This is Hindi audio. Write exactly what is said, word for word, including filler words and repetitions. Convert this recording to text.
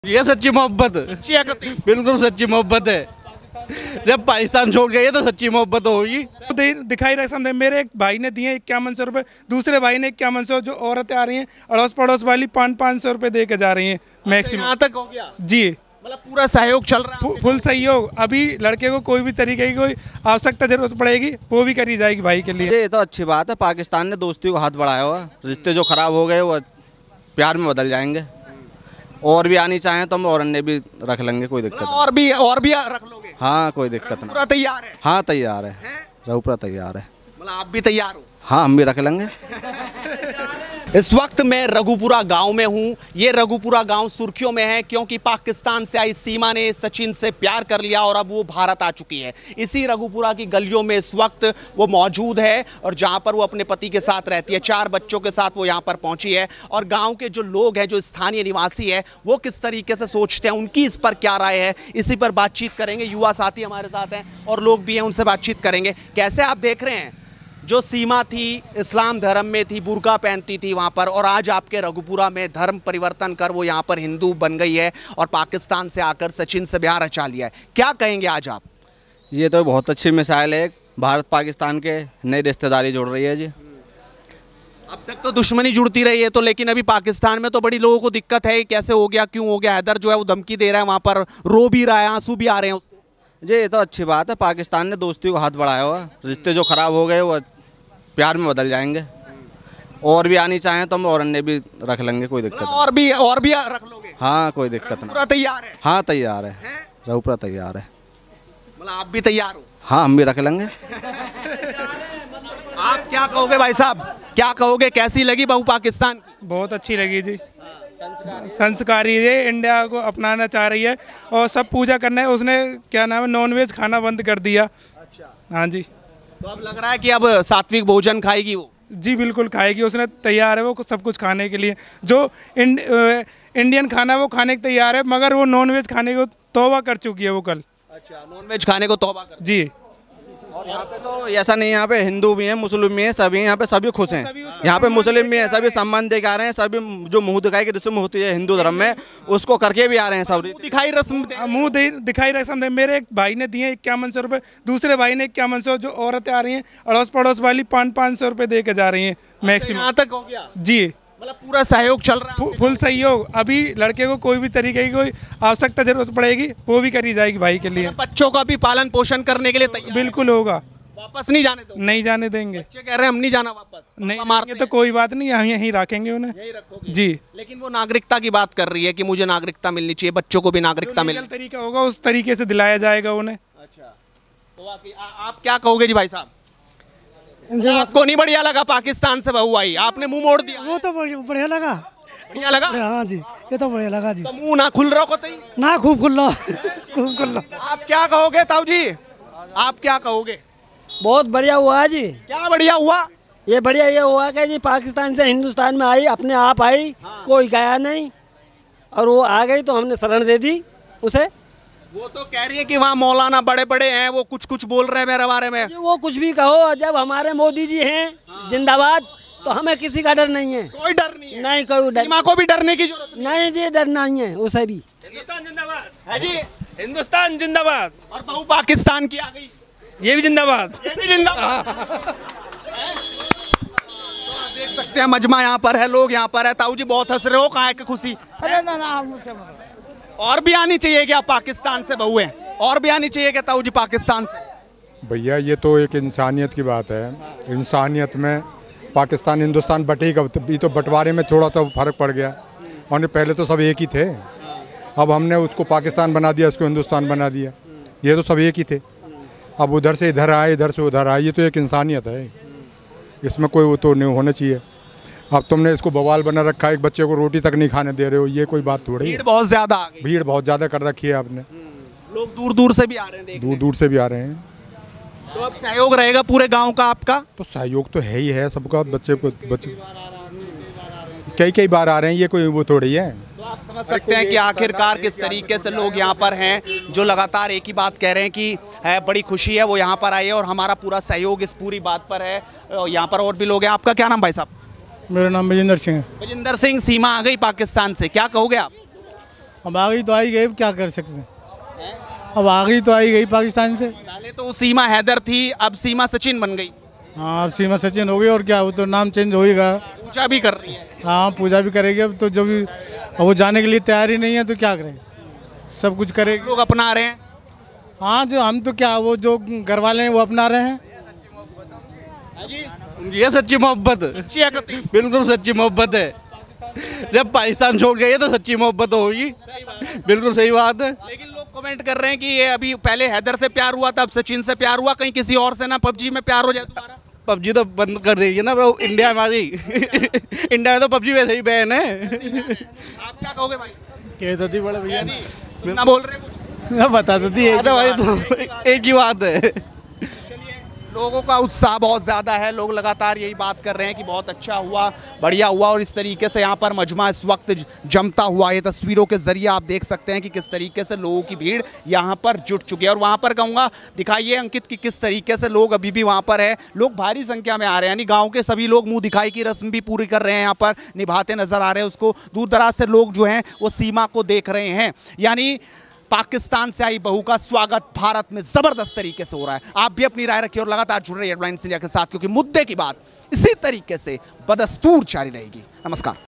ये सच्ची मोहब्बत, बिल्कुल सच्ची मोहब्बत है। जब पाकिस्तान छोड़ गए तो सच्ची मोहब्बत होगी। दिखाई रहे समझे, मेरे एक भाई ने दिए इक्यावन सौ रुपये, दूसरे भाई ने इक्यावन सौ। जो औरतें आ रही हैं अड़ोस पड़ोस वाली पाँच पाँच सौ रुपये दे के जा रही हैं मैक्सिमम। यहाँ तक हो गया जी, मतलब पूरा सहयोग चल रहा है। फुल सहयोग। अभी लड़के को कोई भी तरीके की कोई आवश्यकता जरूरत पड़ेगी वो भी करी जाएगी भाई के लिए। ये तो अच्छी बात है, पाकिस्तान ने दोस्ती को हाथ बढ़ाया हुआ। रिश्ते जो खराब हो गए वो प्यार में बदल जाएंगे। और भी आनी चाहें तो हम और अन्य भी रख लेंगे, कोई दिक्कत नहीं। और भी और भी रख लोगे? हाँ, कोई दिक्कत नहीं। पूरा तैयार है? हाँ तैयार है, रहू पूरा तैयार है। मतलब आप भी तैयार हो? हाँ, हम भी रख लेंगे। इस वक्त मैं रघुपुरा गांव में हूं। ये रघुपुरा गांव सुर्खियों में है क्योंकि पाकिस्तान से आई सीमा ने सचिन से प्यार कर लिया और अब वो भारत आ चुकी है। इसी रघुपुरा की गलियों में इस वक्त वो मौजूद है और जहां पर वो अपने पति के साथ रहती है। चार बच्चों के साथ वो यहां पर पहुंची है और गांव के जो लोग हैं, जो स्थानीय निवासी है, वो किस तरीके से सोचते हैं, उनकी इस पर क्या राय है, इसी पर बातचीत करेंगे। युवा साथी हमारे साथ हैं और लोग भी हैं, उनसे बातचीत करेंगे। कैसे आप देख रहे हैं, जो सीमा थी इस्लाम धर्म में थी, बुर्का पहनती थी वहाँ पर, और आज आपके रघुपुरा में धर्म परिवर्तन कर वो यहाँ पर हिंदू बन गई है और पाकिस्तान से आकर सचिन से ब्याह रचा लिया है। क्या कहेंगे आज आप? ये तो बहुत अच्छी मिसाल है, भारत पाकिस्तान के नई रिश्तेदारी जुड़ रही है जी। अब तक तो दुश्मनी जुड़ती रही है तो, लेकिन अभी पाकिस्तान में तो बड़ी लोगों को दिक्कत है, कैसे हो गया, क्यों हो गया? हैदर जो है वो धमकी दे रहा है, वहाँ पर रो भी रहा है, आंसू भी आ रहे हैं उसको। जी, ये तो अच्छी बात है, पाकिस्तान ने दोस्ती को हाथ बढ़ाया हुआ। रिश्ते जो खराब हो गए वो प्यार में बदल जाएंगे। और भी आनी चाहें तो हम और अन्य भी रख लेंगे, कोई दिक्कत नहीं। और भी और भी रख लोगे? हाँ, कोई दिक्कत नहीं। पूरा तैयार है? हाँ तैयार है, रहू पूरा तैयार है। मतलब आप भी तैयार हो? हाँ, हम भी रख लेंगे। आप क्या कहोगे भाई साहब, क्या कहोगे, कैसी लगी बहू पाकिस्तान की? बहुत अच्छी लगी जी, संस्कारी है, इंडिया को अपनाना चाह रही है और सब पूजा करना है। उसने क्या नाम है, नॉनवेज खाना बंद कर दिया। अच्छा, हाँ जी। तो अब लग रहा है कि अब सात्विक भोजन खाएगी वो? जी बिल्कुल खाएगी, उसने तैयार है वो सब कुछ खाने के लिए। जो इंड, इंडियन खाना वो खाने को तैयार है, मगर वो नॉनवेज खाने को तौबा कर चुकी है वो कल। अच्छा, नॉनवेज खाने को तौबा कर? जी। और यहाँ पे तो ऐसा नहीं, यहाँ पे हिंदू भी हैं, मुस्लिम भी हैं, सभी यहाँ पे सभी खुश हैं। यहाँ पे मुस्लिम भी हैं, सभी सम्मान दे के आ रहे हैं। सभी जो मुंह दिखाई की रस्म होती है हिंदू धर्म में, उसको करके भी आ रहे हैं। सब दिखाई रस्म, मुंह दिखाई रस्म। मेरे एक भाई ने दिए इक्यावन सौ रुपये, दूसरे भाई ने इक्यावन सौ। जो औरतें आ रही हैं अड़ोस पड़ोस वाली पाँच पाँच सौ रुपये दे के जा रही हैं मैक्सिमम। यहाँ तक हो गया? जी, मतलब पूरा सहयोग चल रहा है? फुल सहयोग। अभी लड़के को कोई भी तरीके की कोई आवश्यकता जरूरत पड़ेगी वो भी करी जाएगी भाई के लिए। बच्चों का भी पालन पोषण करने के लिए तैयार? बिल्कुल होगा। वापस नहीं जाने दो? नहीं जाने देंगे। बच्चे कह रहे हैं हम नहीं जाना वापस। नहीं मारेंगे तो कोई बात नहीं, हम यहीं रखेंगे उन्हें। यहीं रखोगे? जी। लेकिन वो नागरिकता की बात कर रही है कि मुझे नागरिकता मिलनी चाहिए, बच्चों को भी नागरिकता मिलनी। तरीका होगा उस तरीके से दिलाया जाएगा उन्हें। अच्छा, तो आप क्या कहोगे जी भाई साहब? आपको नहीं बढ़िया लगा पाकिस्तान से बहू आई, आपने मुंह मोड़ दिया? वो तो बढ़िया लगा। बढ़िया लगा? हाँ जी, ये तो बढ़िया लगा जी। तो मुंह ना खुल रहा को ना, खूब खुल रहा, खूब खुल रहा। आप क्या कहोगे ताऊ जी, आप क्या कहोगे? बहुत बढ़िया हुआ जी। क्या बढ़िया हुआ? ये बढ़िया ये हुआ कि जी पाकिस्तान से हिंदुस्तान में आई, अपने आप आई। हाँ। कोई गया नहीं और वो आ गई तो हमने शरण दे दी उसे। वो तो कह रही है कि वहाँ मौलाना बड़े बड़े हैं, वो कुछ कुछ बोल रहे हैं मेरे बारे में। वो कुछ भी कहो, जब हमारे मोदी जी हैं। हाँ। जिंदाबाद, तो हमें किसी का डर नहीं है। कोई डर नहीं है? नहीं, कोई डर। सीमा को भी डरने की जरूरत नहीं? नहीं जी, डर नहीं है उसे भी। हिंदुस्तान जिंदाबाद है जी, हिंदुस्तान जिंदाबाद। और बहू पाकिस्तान की आ गई, ये भी जिंदाबाद, ये भी जिंदाबाद। देख सकते हैं मजमा यहाँ पर है, लोग यहाँ पर है। ताऊ जी बहुत हंस रहे हो, कहाँ है कि खुशी? अरे ना ना, मुझसे और भी आनी चाहिए क्या पाकिस्तान से बहुएं? और भी आनी चाहिए क्या ताऊ जी पाकिस्तान से? भैया ये तो एक इंसानियत की बात है। इंसानियत में पाकिस्तान हिंदुस्तान बटेगा, ये तो बंटवारे में थोड़ा सा फर्क पड़ गया। और पहले तो सब एक ही थे, अब हमने उसको पाकिस्तान बना दिया, उसको हिंदुस्तान बना दिया। ये तो सब एक ही थे, अब उधर से इधर आए, इधर से उधर आए। ये तो एक इंसानियत है, इसमें कोई वो तो नहीं होना चाहिए। अब तुमने इसको बवाल बना रखा है, एक बच्चे को रोटी तक नहीं खाने दे रहे हो, ये कोई बात थोड़ी है। भीड़ बहुत ज्यादा आ गई। भीड़ बहुत ज़्यादा कर रखी है आपने। लोग दूर दूर से भी आ रहे हैं देखने। दूर दूर से भी आ रहे हैं। तो अब सहयोग रहेगा पूरे गांव का आपका? तो सहयोग तो है ही है सबका। बच्चे को बच्चे कई कई बार आ रहे हैं, ये कोई वो थोड़ी है। तो आप समझ सकते हैं कि आखिरकार किस तरीके से लोग यहाँ पर हैं, जो लगातार एक ही बात कह रहे हैं कि है बड़ी खुशी है वो यहाँ पर आए और हमारा पूरा सहयोग इस पूरी बात पर है। यहाँ पर और भी लोग हैं। आपका क्या नाम भाई साहब? मेरा नाम बजिंदर सिंह है। बजिंदर सिंह, सीमा आ गई पाकिस्तान से, क्या कहोगे आप? अब आ गई तो आई गई, क्या कर सकते हैं। अब आ गई तो आई गई पाकिस्तान से। पहले तो सीमा हैदर थी, अब सीमा सचिन बन गई। हाँ, अब सीमा सचिन हो गई और क्या, वो तो नाम चेंज हो ही गया। पूजा भी कर रही है। हाँ, पूजा भी करेगी। अब तो जो भी अब वो जाने के लिए तैयारी नहीं है तो क्या करें, सब कुछ करेगी। लोग अपना रहे हैं। हाँ, जो हम तो क्या, वो जो घर वाले हैं वो अपना रहे हैं। ये सच्ची मोहब्बत, बिल्कुल सच्ची मोहब्बत है। जब पाकिस्तान छोड़ गए तो सच्ची मोहब्बत होगी, बिल्कुल सही बात है। लेकिन लोग कमेंट कर रहे हैं कि ये अभी पहले हैदर से प्यार हुआ था, अब सचिन से प्यार हुआ, कहीं किसी और से ना पबजी में प्यार हो जाए दोबारा। पबजी तो बंद कर देगी ना ब्रो, इंडिया हमारी इंडिया में तो पबजी वैसे ही बैन है। आप क्या कहोगे भाई? कह तो बड़े भैया ना बोल रहे कुछ, बता देती है भाई, तो एक ही बात है। लोगों का उत्साह बहुत ज़्यादा है। लोग लगातार यही बात कर रहे हैं कि बहुत अच्छा हुआ, बढ़िया हुआ। और इस तरीके से यहाँ पर मजमा इस वक्त जमता हुआ, ये तस्वीरों के ज़रिए आप देख सकते हैं कि किस तरीके से लोगों की भीड़ यहाँ पर जुट चुकी है। और वहाँ पर कहूँगा दिखाइए अंकित कि किस तरीके से लोग अभी भी वहाँ पर है। लोग भारी संख्या में आ रहे हैं, यानी गाँव के सभी लोग मुँह दिखाई की रस्म भी पूरी कर रहे हैं, यहाँ पर निभाते नजर आ रहे हैं उसको। दूर दराज से लोग जो हैं वो सीमा को देख रहे हैं। यानी पाकिस्तान से आई बहू का स्वागत भारत में जबरदस्त तरीके से हो रहा है। आप भी अपनी राय रखिए और लगातार जुड़ रहिए हेडलाइंस इंडिया के साथ, क्योंकि मुद्दे की बात इसी तरीके से बदस्तूर जारी रहेगी। नमस्कार।